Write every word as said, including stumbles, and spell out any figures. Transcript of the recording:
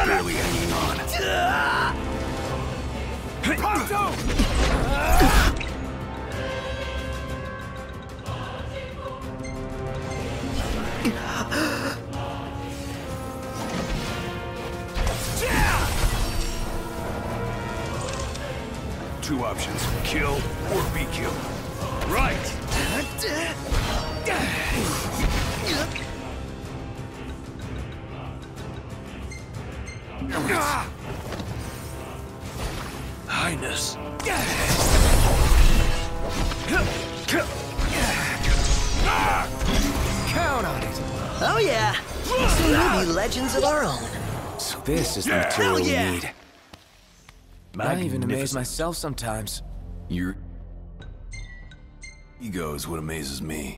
barely hanging on. Pronto! Two options, kill or be killed. Right! Highness. Count on it. Oh yeah. Soon we'll be legends of our own. So this is the Yeah. material Hell yeah. we need. I even amaze myself sometimes. Your ego is what amazes me.